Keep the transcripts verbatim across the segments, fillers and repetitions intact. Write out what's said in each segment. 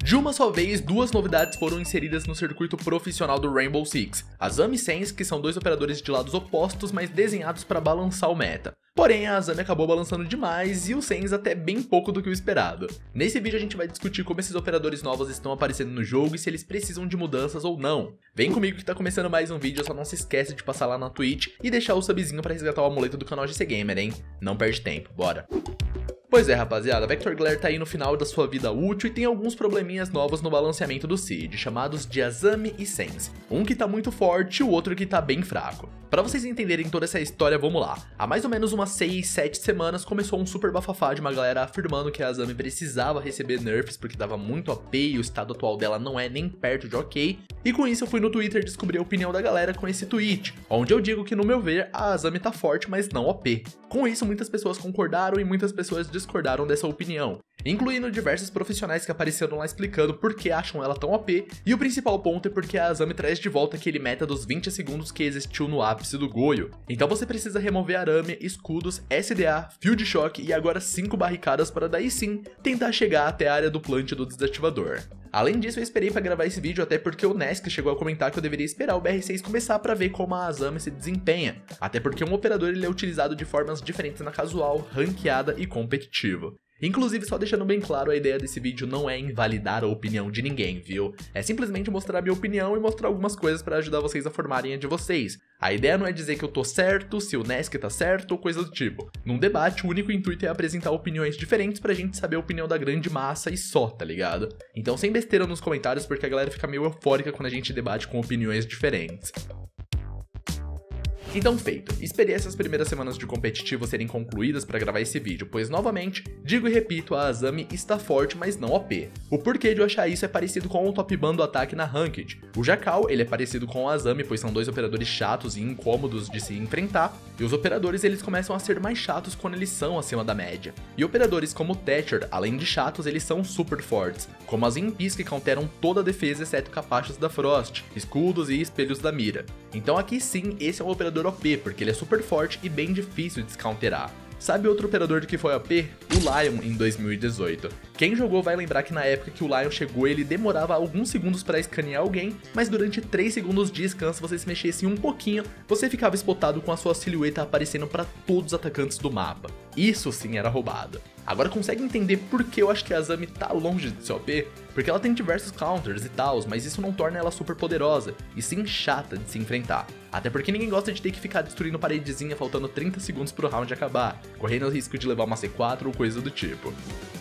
De uma só vez, duas novidades foram inseridas no circuito profissional do Rainbow Six, Azami e Sense, que são dois operadores de lados opostos, mas desenhados para balançar o meta. Porém, a Azami acabou balançando demais e o Sense até bem pouco do que o esperado. Nesse vídeo a gente vai discutir como esses operadores novos estão aparecendo no jogo e se eles precisam de mudanças ou não. Vem comigo que tá começando mais um vídeo, só não se esquece de passar lá na Twitch e deixar o subzinho para resgatar o amuleto do canal G C Gamer, hein? Não perde tempo, bora! Pois é, rapaziada, a Vector Glare tá aí no final da sua vida útil e tem alguns probleminhas novos no balanceamento do Seed, chamados de Azami e Sense. Um que tá muito forte e o outro que tá bem fraco. Pra vocês entenderem toda essa história, vamos lá. Há mais ou menos umas seis, sete semanas começou um super bafafá de uma galera afirmando que a Azami precisava receber nerfs porque tava muito O P e o estado atual dela não é nem perto de ok. E com isso eu fui no Twitter descobrir a opinião da galera com esse tweet, onde eu digo que no meu ver a Azami tá forte, mas não O P. Com isso muitas pessoas concordaram e muitas pessoas discordaram dessa opinião, incluindo diversos profissionais que apareceram lá explicando por que acham ela tão O P, e o principal ponto é porque a Azami traz de volta aquele meta dos vinte segundos que existiu no ápice do Goyo. Então você precisa remover arame, escudos, S D A, fio de choque e agora cinco barricadas para daí sim tentar chegar até a área do plant do desativador. Além disso, eu esperei pra gravar esse vídeo até porque o Nesk chegou a comentar que eu deveria esperar o B R seis começar pra ver como a Azami se desempenha, até porque um operador ele é utilizado de formas diferentes na casual, ranqueada e competitiva. Inclusive, só deixando bem claro, a ideia desse vídeo não é invalidar a opinião de ninguém, viu? É simplesmente mostrar a minha opinião e mostrar algumas coisas pra ajudar vocês a formarem a de vocês. A ideia não é dizer que eu tô certo, se o Nesk tá certo ou coisa do tipo. Num debate, o único intuito é apresentar opiniões diferentes pra gente saber a opinião da grande massa e só, tá ligado? Então sem besteira nos comentários porque a galera fica meio eufórica quando a gente debate com opiniões diferentes. Então feito, esperei essas primeiras semanas de competitivo serem concluídas para gravar esse vídeo, pois novamente, digo e repito, a Azami está forte, mas não O P. O porquê de eu achar isso é parecido com o top ban do ataque na Ranked. O Jackal, ele é parecido com a Azami, pois são dois operadores chatos e incômodos de se enfrentar, e os operadores eles começam a ser mais chatos quando eles são acima da média. E operadores como o Thatcher, além de chatos, eles são super fortes, como as Impis que counteram toda a defesa exceto capachos da Frost, escudos e espelhos da mira. Então aqui sim, esse é um operador O P, porque ele é super forte e bem difícil de descounterar. Sabe outro operador que foi O P? O Lion em dois mil e dezoito. Quem jogou vai lembrar que na época que o Lion chegou ele demorava alguns segundos para escanear alguém, mas durante três segundos de descanso você se mexesse um pouquinho, você ficava spotado com a sua silhueta aparecendo para todos os atacantes do mapa. Isso sim era roubado. Agora consegue entender por que eu acho que a Azami tá longe de ser O P? Porque ela tem diversos counters e tals, mas isso não torna ela super poderosa, e sim chata de se enfrentar. Até porque ninguém gosta de ter que ficar destruindo paredezinha faltando trinta segundos pro round acabar, correndo o risco de levar uma C quatro ou coisa do tipo.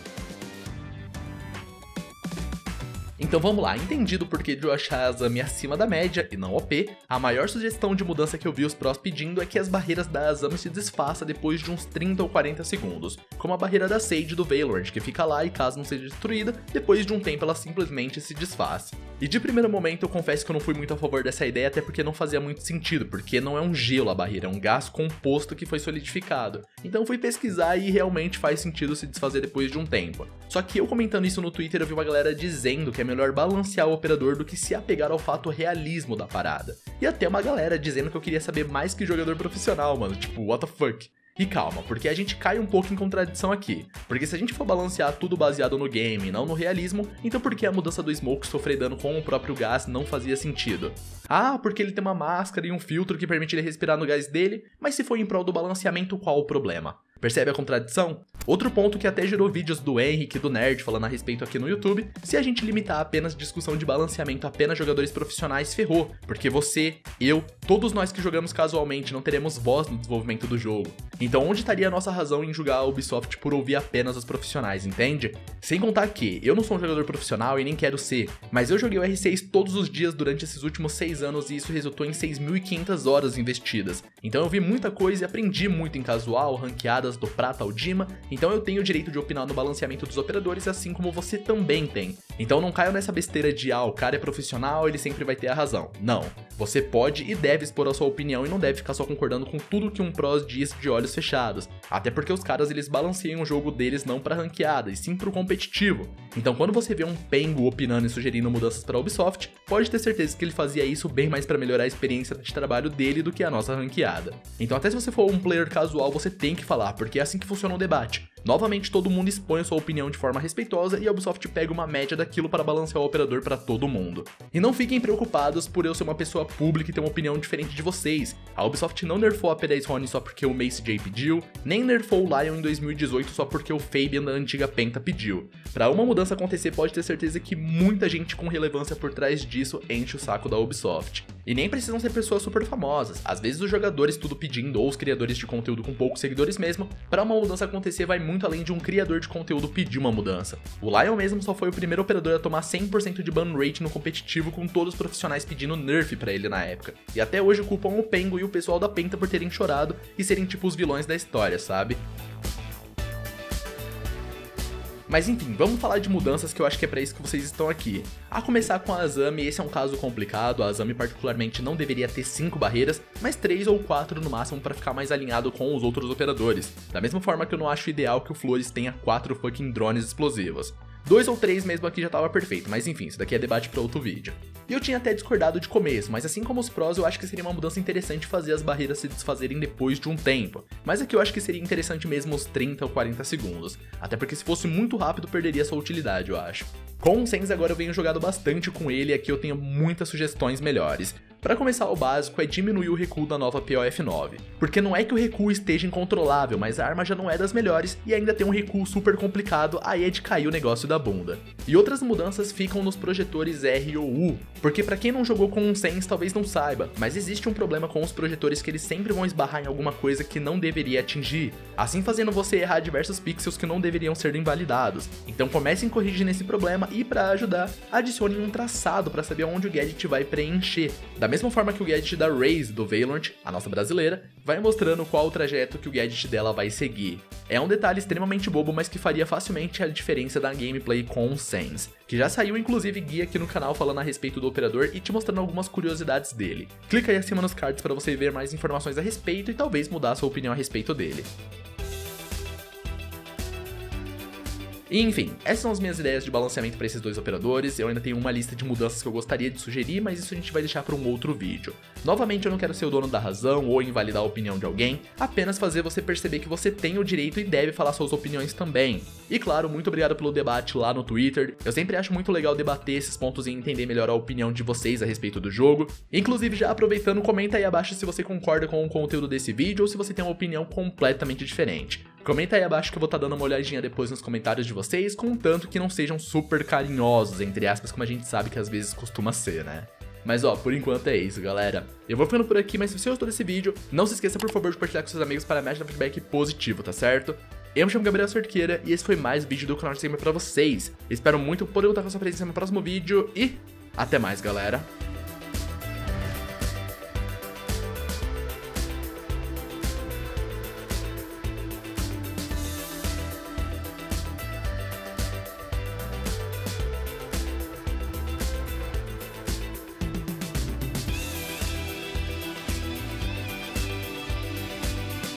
Então vamos lá, entendido o porquê de eu achar a Azami acima da média e não O P, a maior sugestão de mudança que eu vi os prós pedindo é que as barreiras da Azami se desfaçam depois de uns trinta ou quarenta segundos, como a barreira da Sage do Valorant, que fica lá e caso não seja destruída, depois de um tempo ela simplesmente se desfaz. E de primeiro momento eu confesso que eu não fui muito a favor dessa ideia, até porque não fazia muito sentido, porque não é um gelo a barreira, é um gás composto que foi solidificado. Então fui pesquisar e realmente faz sentido se desfazer depois de um tempo. Só que eu comentando isso no Twitter eu vi uma galera dizendo que é melhor balancear o operador do que se apegar ao fato realismo da parada. E até uma galera dizendo que eu queria saber mais que jogador profissional, mano, tipo, what the fuck? E calma, porque a gente cai um pouco em contradição aqui, porque se a gente for balancear tudo baseado no game e não no realismo, então por que a mudança do Smoke sofrer dano com o próprio gás não fazia sentido? Ah, porque ele tem uma máscara e um filtro que permite ele respirar no gás dele, mas se for em prol do balanceamento, qual o problema? Percebe a contradição? Outro ponto que até gerou vídeos do Henrique e do Nerd falando a respeito aqui no YouTube, se a gente limitar apenas discussão de balanceamento a apenas jogadores profissionais, ferrou, porque você, eu, todos nós que jogamos casualmente não teremos voz no desenvolvimento do jogo. Então onde estaria a nossa razão em julgar a Ubisoft por ouvir apenas os profissionais, entende? Sem contar que eu não sou um jogador profissional e nem quero ser, mas eu joguei o R seis todos os dias durante esses últimos seis anos e isso resultou em seis mil e quinhentas horas investidas. Então eu vi muita coisa e aprendi muito em casual, ranqueadas do prata ao Dima, então eu tenho o direito de opinar no balanceamento dos operadores assim como você também tem. Então não caio nessa besteira de ah, o cara é profissional, ele sempre vai ter a razão. Não, você pode e deve expor a sua opinião e não deve ficar só concordando com tudo que um pros diz de olhos fechados, até porque os caras eles balanceiam o jogo deles não pra ranqueada, e sim pro competitivo. Então quando você vê um pengo opinando e sugerindo mudanças pra Ubisoft, pode ter certeza que ele fazia isso bem mais pra melhorar a experiência de trabalho dele do que a nossa ranqueada. Então até se você for um player casual, você tem que falar, porque é assim que funciona o debate. Novamente todo mundo expõe a sua opinião de forma respeitosa e a Ubisoft pega uma média daquilo para balancear o operador para todo mundo. E não fiquem preocupados por eu ser uma pessoa pública e ter uma opinião diferente de vocês. A Ubisoft não nerfou a P dez Ronin só porque o Mace J pediu, nem nerfou o Lion em dois mil e dezoito só porque o Fabian da antiga Penta pediu. Para uma mudança acontecer, pode ter certeza que muita gente com relevância por trás disso enche o saco da Ubisoft. E nem precisam ser pessoas super famosas, às vezes os jogadores tudo pedindo ou os criadores de conteúdo com poucos seguidores mesmo. Para uma mudança acontecer vai muito além de um criador de conteúdo pedir uma mudança. O Lion mesmo só foi o primeiro operador a tomar cem por cento de ban rate no competitivo, com todos os profissionais pedindo nerf pra ele na época. E até hoje culpam o Pengo e o pessoal da Penta por terem chorado e serem tipo os vilões da história, sabe? Mas enfim, vamos falar de mudanças que eu acho que é pra isso que vocês estão aqui. A começar com a Azami, esse é um caso complicado, a Azami particularmente não deveria ter cinco barreiras, mas três ou quatro no máximo pra ficar mais alinhado com os outros operadores. Da mesma forma que eu não acho ideal que o Flores tenha quatro fucking drones explosivos. Dois ou três mesmo aqui já tava perfeito, mas enfim, isso daqui é debate pra outro vídeo. E eu tinha até discordado de começo, mas assim como os prós, eu acho que seria uma mudança interessante fazer as barreiras se desfazerem depois de um tempo. Mas aqui eu acho que seria interessante mesmo os trinta ou quarenta segundos, até porque se fosse muito rápido perderia sua utilidade, eu acho. Com o Sense agora eu venho jogado bastante com ele e aqui eu tenho muitas sugestões melhores. Para começar, o básico é diminuir o recuo da nova P O F nove, porque não é que o recuo esteja incontrolável, mas a arma já não é das melhores e ainda tem um recuo super complicado, aí é de cair o negócio da bunda. E outras mudanças ficam nos projetores R ou U, porque para quem não jogou com um Sense talvez não saiba, mas existe um problema com os projetores que eles sempre vão esbarrar em alguma coisa que não deveria atingir, assim fazendo você errar diversos pixels que não deveriam ser invalidados. Então comecem a corrigir nesse problema e para ajudar, adicione um traçado para saber onde o gadget vai preencher. Da mesma forma que o gadget da Raze do Valorant, a nossa brasileira, vai mostrando qual o trajeto que o gadget dela vai seguir. É um detalhe extremamente bobo, mas que faria facilmente a diferença da gameplay com o Sense, que já saiu inclusive guia aqui no canal falando a respeito do operador e te mostrando algumas curiosidades dele. Clica aí acima nos cards para você ver mais informações a respeito e talvez mudar a sua opinião a respeito dele. E enfim, essas são as minhas ideias de balanceamento para esses dois operadores. Eu ainda tenho uma lista de mudanças que eu gostaria de sugerir, mas isso a gente vai deixar para um outro vídeo. Novamente, eu não quero ser o dono da razão ou invalidar a opinião de alguém, apenas fazer você perceber que você tem o direito e deve falar suas opiniões também. E claro, muito obrigado pelo debate lá no Twitter. Eu sempre acho muito legal debater esses pontos e entender melhor a opinião de vocês a respeito do jogo. Inclusive, já aproveitando, comenta aí abaixo se você concorda com o conteúdo desse vídeo ou se você tem uma opinião completamente diferente. Comenta aí abaixo que eu vou estar dando uma olhadinha depois nos comentários de vocês, contanto que não sejam super carinhosos, entre aspas, como a gente sabe que às vezes costuma ser, né? Mas ó, por enquanto é isso, galera. Eu vou ficando por aqui, mas se você gostou desse vídeo, não se esqueça por favor de compartilhar com seus amigos para me ajudar feedback positivo, tá certo? Eu me chamo Gabriel Cerqueira e esse foi mais um vídeo do canal de Gamer pra vocês. Espero muito poder contar com a sua presença no próximo vídeo e até mais, galera.